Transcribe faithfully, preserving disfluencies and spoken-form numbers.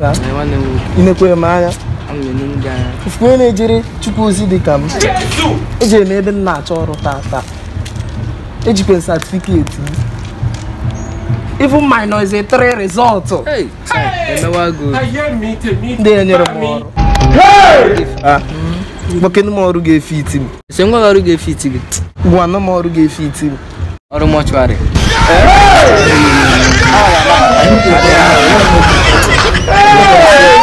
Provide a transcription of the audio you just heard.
inekwe m anya fue na-ejere chukwu ozi dị ka m ejere m ebe m na-achọ ọrụ tata ejikwe certificate even my noise three result ndị enyere m ọrụ gbakenu m ọrụ ga-efe iti m se ngwa ọrụ ga-efe iti gị gwa na m ọrụ ga-efe iti m ọrụ mortuary Hey!